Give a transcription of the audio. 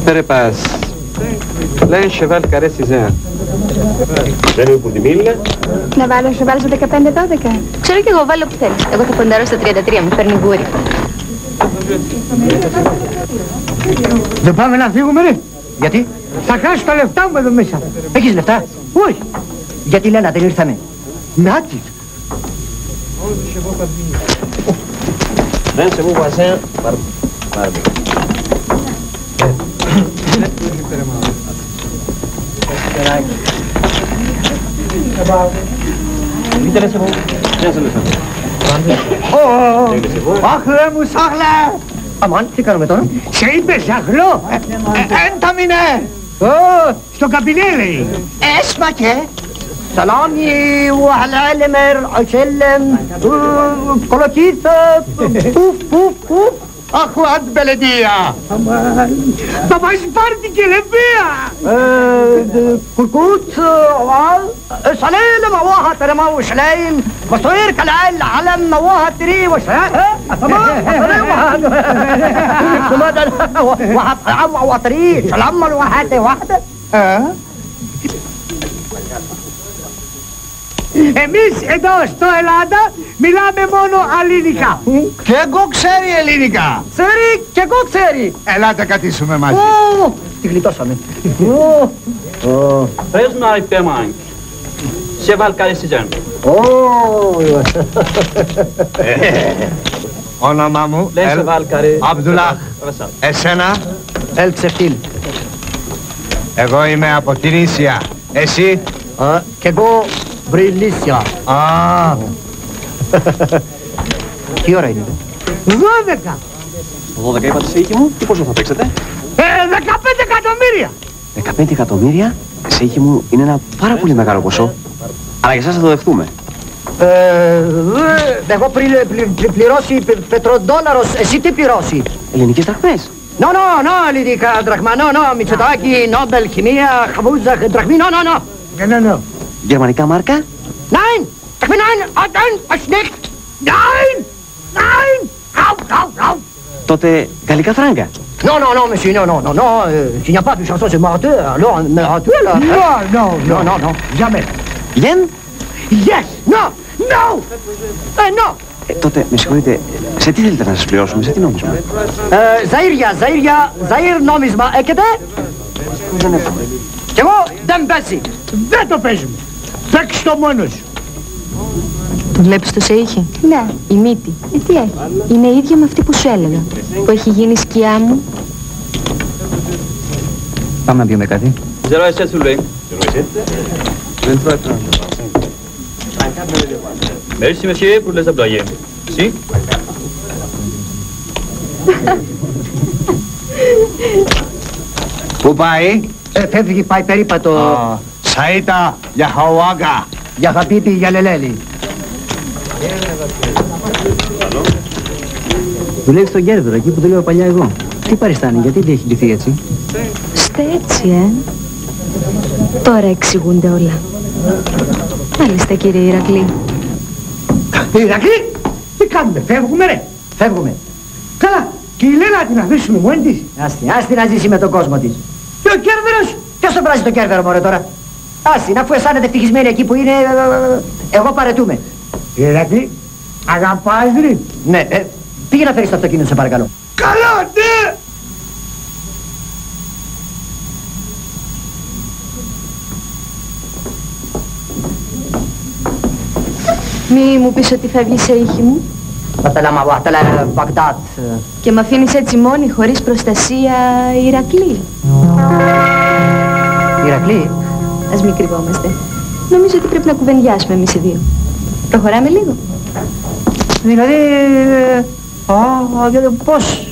Fais passe. Là, un cheval carré 6 heures. Δεν είναι που τη μίληνα. Να βάλω cheval στο 15-12. Ξέρω κι εγώ, βάλω που θέλεις. Εγώ θα ποντάρω στα 33, μου φέρνει γούρι. Δεν πάμε να φύγουμε, ρε. Γιατί? Θα χάσω τα λεφτά μου εδώ μέσα. Έχεις λεφτά? Όχι. Γιατί λένε, δεν ήρθαμε. Νάτις. Δεν σε μου βαζέ. Πάρε. Vite laissez vous. Viens, ça le fait. Αχ, ρε μου, σάχλε! Αμάν, τι κάνουμε τώρα? Σε είπε σάχλο! Ένταμινε! Στο καπινέ λέει! Έσμακε! سلامي وعلى المر عسلم كلوكيث بوف بوف بوف اخوات بلديه طبعا سبارتي كلبيه كلكوت سليم مواها ترى وشليم مصير كالعيل علم مواها تري وشليم واحد عم وطري سلام الواحد واحده Εμείς εδώ στο Ελλάδα μιλάμε μόνο ελληνικά. Και εγώ ξέρει ελληνικά. Ξέρει και εγώ ξέρει. Ελάτε κατήσουμε μαζί. Τη γλιτώσαμε. Πες μου αριθμό μάγκ. Cheval carré 6 heures. Όνομά μου Λέει cheval carré. Αμπδουλάχ. Εσένα? Ελ Ξεφτήλ. Εγώ είμαι από την Ίσια. Εσύ? Κι εγώ Βρυλίσια. Τι ώρα είναι? 12. 12 είπατε σε οίκη μου, τι πόσο θα παίξετε? 15 εκατομμύρια. 15 εκατομμύρια, σε οίκη μου είναι ένα πάρα πολύ μεγάλο ποσό. Αλλά για εσάς θα το δεχτούμε. Εγώ πληρώσει πετροδόλαρος, εσύ τι πληρώσει? Ελληνικές δραχμές. No, ελληνικά δραχμά, Μητσοτάκη, Νόμπελ, χημεία, χαμούζα, δραχμή, no. Γερμανικά μάρκα. Nein! Ich bin ein nicht! Nein! Au! Τότε γαλλικά φράγκα. Non, monsieur, non. S'il n'y a pas de chanson, c'est mortel. Alors, mortel, là. Non. Jamais. Γεν. Yes! No! No! Τότε, με συγχωρείτε, σε τι θέλετε να σας πληρώσουμε, σε τι νόμισμα? Ζαΐρ νόμισμα έχετε? Δεν έχω. Κι εγώ δεν παίζει. Δεν το παίζουμε. Παίξ' το μόνος σου. Βλέπεις το σε είχε? Ναι. Η μύτη. Τι έχει? Είναι ίδια με αυτή που σου έλεγα. Που έχει γίνει σκιά μου. Πάμε να πιούμε κάτι. 0,7 σου λέει. 0,7. Merci monsieur pour les employés. Si? Πού πάει? Φεύγει, πάει περίπατο. Σαΐτα για Χαουάγκα. Για Χαπίπι, για Λελέλη. Δουλεύει στον Κέρβερο, εκεί που δουλεύω παλιά εγώ. Τι παριστάνει, γιατί έχει ντυθεί έτσι? Είστε έτσι, Τώρα εξηγούνται όλα. Μάλιστα, κύριε Ηρακλή. Ηρακλή, τι κάνουμε, φεύγουμε ρε, φεύγουμε. Καλά, και η Λέλα την αφήσουμε μόνη της. Άστη να ζήσει με τον κόσμο της. Και ο Κέρβερος, ποιος το βράζει το Κέρβερο μωρέ τώρα? Άστη, αφού αισθάνεται ευτυχισμένη εκεί που είναι, εγώ παρετούμε. Ηρακλή, αγαπάς ρε? Ναι, πήγε να φέρεις το αυτοκίνητο σε παρακαλώ. Καλά, ναι! Μη μου πεις ότι φεύγεις σε ήχη μου. Βαταλά, Μπαγδάτ. Και μ' αφήνεις έτσι μόνη, χωρίς προστασία, Ηρακλή. Ηρακλή. Ας μην κρυβόμαστε. Νομίζω ότι πρέπει να κουβεντιάσουμε εμείς οι δύο. Προχωράμε λίγο. Δηλαδή, πώς?